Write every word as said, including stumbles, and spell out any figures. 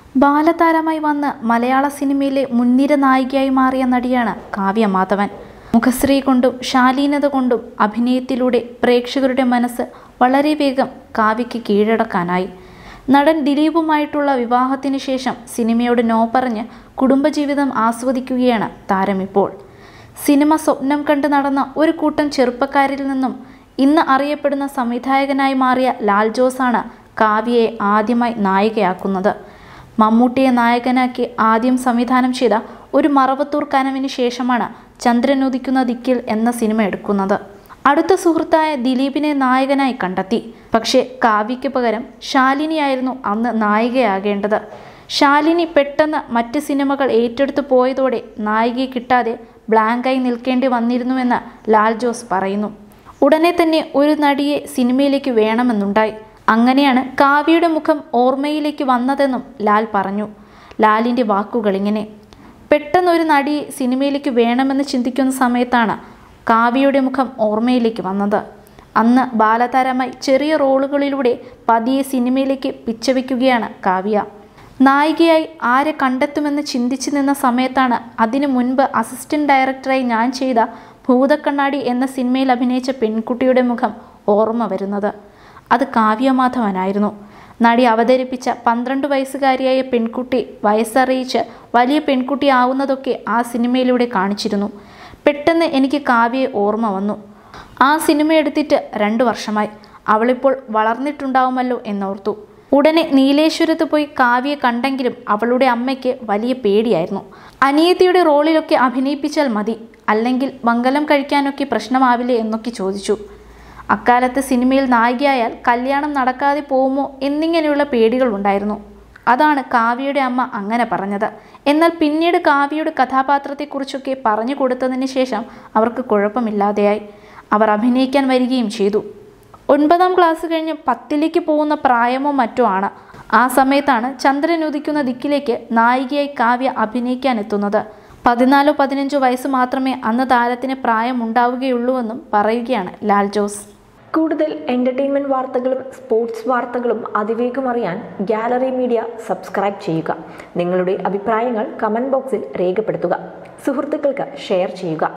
ബാലതാരമായി വന്ന് മലയാള സിനിമയിലെ മുൻനിര നായികയായി മാറിയ നടിയാണ് കാവ്യ മാധവൻ. മുഖശ്രീ കൊണ്ടും ശാലീനത കൊണ്ടും അഭിനയത്തിലൂടെ പ്രേക്ഷകരുടെ മനസ്സ് വളരെ വേഗം കാവ്യയ്ക്ക് കീഴടക്കാനായി. നടൻ ദിലീപുമായിട്ടുള്ള വിവാഹത്തിന് ശേഷം സിനിമയോട് നോ പറഞ്ഞ് കുടുംബജീവിതം ആസ്വദിക്കുകയാണ് താരമിപ്പോൾ. സിനിമ സ്വപ്നം കണ്ട് നടന്ന ഒരു കൂട്ടം ചെറുപ്പക്കാരിൽ നിന്നും ഇന്ന് അറിയപ്പെടുന്ന സംവിധായകനായി മാറിയ ലാൽ ജോസാണ് കാവ്യയെ ആദ്യമായി നായികയാക്കുന്നത്. മമ്മൂട്ടിയെ നായകനാക്കി ആദ്യം സംവിധാനം ചെയ്ത ഒരു മറവത്തൂർ കനവിന് ശേഷമാണ് ചന്ദ്രനുദിക്കുന്ന ദിക്കിൽ എന്ന സിനിമ എടുക്കുന്നത്. അടുത്ത സുഹൃത്തായ ദിലീപിനെ നായകനായി കണ്ടെത്തി. പക്ഷേ കാവ്യയ്ക്ക് പകരം ശാലിനിയായിരുന്നു അന്ന് നായികയാകേണ്ടത്. ശാലിനി പെട്ടെന്ന് മറ്റ് സിനിമകൾ ഏറ്റെടുത്തു പോയതോടെ നായികയെ കിട്ടാതെ ബ്ലാങ്കായി നിൽക്കേണ്ടി വന്നിരുന്നുവെന്ന് ലാൽ ജോസ് പറയുന്നു. ഉടനെ തന്നെ ഒരു നടിയെ സിനിമയിലേക്ക് വേണമെന്നുണ്ടായി. അങ്ങനെയാണ് കാവ്യയുടെ മുഖം ഓർമ്മയിലേക്ക് വന്നതെന്നും ലാൽ പറഞ്ഞു. ലാലിൻ്റെ വാക്കുകളിങ്ങനെ: പെട്ടെന്നൊരു നടിയെ സിനിമയിലേക്ക് വേണമെന്ന് ചിന്തിക്കുന്ന സമയത്താണ് കാവ്യയുടെ മുഖം ഓർമ്മയിലേക്ക് വന്നത്. അന്ന് ബാലതാരമായി ചെറിയ റോളുകളിലൂടെ പതിയെ സിനിമയിലേക്ക് പിച്ചവയ്ക്കുകയാണ് കാവ്യ. നായികയായി ആരെ കണ്ടെത്തുമെന്ന് ചിന്തിച്ചു നിന്ന സമയത്താണ് അതിനു മുൻപ് അസിസ്റ്റന്റ് ഡയറക്ടറായി ഞാൻ ചെയ്ത ഭൂതക്കണ്ണാടി എന്ന സിനിമയിൽ അഭിനയിച്ച പെൺകുട്ടിയുടെ മുഖം ഓർമ്മ വരുന്നത്. അത് കാവ്യ മാധവനായിരുന്നു. നടി അവതരിപ്പിച്ച പന്ത്രണ്ട് വയസ്സുകാരിയായ പെൺകുട്ടി വയസ്സറിയിച്ച് വലിയ പെൺകുട്ടിയാവുന്നതൊക്കെ ആ സിനിമയിലൂടെ കാണിച്ചിരുന്നു. പെട്ടെന്ന് എനിക്ക് കാവ്യയെ ഓർമ്മ വന്നു. ആ സിനിമ എടുത്തിട്ട് രണ്ടു വർഷമായി. അവളിപ്പോൾ വളർന്നിട്ടുണ്ടാവുമല്ലോ എന്നോർത്തു. ഉടനെ നീലേശ്വരത്ത് പോയി കാവ്യയെ കണ്ടെങ്കിലും അവളുടെ അമ്മയ്ക്ക് വലിയ പേടിയായിരുന്നു. അനിയത്തിയുടെ റോളിലൊക്കെ അഭിനയിപ്പിച്ചാൽ മതി, അല്ലെങ്കിൽ മംഗലം കഴിക്കാനൊക്കെ പ്രശ്നമാവില്ലേ എന്നൊക്കെ ചോദിച്ചു. അക്കാലത്ത് സിനിമയിൽ നായികയായാൽ കല്യാണം നടക്കാതെ പോകുമോ എന്നിങ്ങനെയുള്ള പേടികൾ ഉണ്ടായിരുന്നു. അതാണ് കാവ്യയുടെ അമ്മ അങ്ങനെ പറഞ്ഞത്. എന്നാൽ പിന്നീട് കാവ്യയുടെ കഥാപാത്രത്തെക്കുറിച്ചൊക്കെ പറഞ്ഞു കൊടുത്തതിന് ശേഷം അവർക്ക് കുഴപ്പമില്ലാതെയായി. അവർ അഭിനയിക്കാൻ വരികയും ചെയ്തു. ഒൻപതാം ക്ലാസ് കഴിഞ്ഞ് പത്തിലേക്ക് പോകുന്ന പ്രായമോ മറ്റോ ആണ്. ആ സമയത്താണ് ചന്ദ്രനുദിക്കുന്ന ദിക്കിലേക്ക് നായികയായി കാവ്യ അഭിനയിക്കാനെത്തുന്നത്. പതിനാലോ പതിനഞ്ചോ വയസ്സ് മാത്രമേ അന്ന് താരത്തിന് പ്രായമുണ്ടാവുകയുള്ളൂവെന്നും പറയുകയാണ് ലാൽ ജോസ്. കൂടുതൽ എൻ്റർടൈൻമെൻറ്റ് വാർത്തകളും സ്പോർട്സ് വാർത്തകളും അതിവേഗം അറിയാൻ ഗാലറി മീഡിയ സബ്സ്ക്രൈബ് ചെയ്യുക. നിങ്ങളുടെ അഭിപ്രായങ്ങൾ കമൻറ്റ് ബോക്സിൽ രേഖപ്പെടുത്തുക. സുഹൃത്തുക്കൾക്ക് ഷെയർ ചെയ്യുക.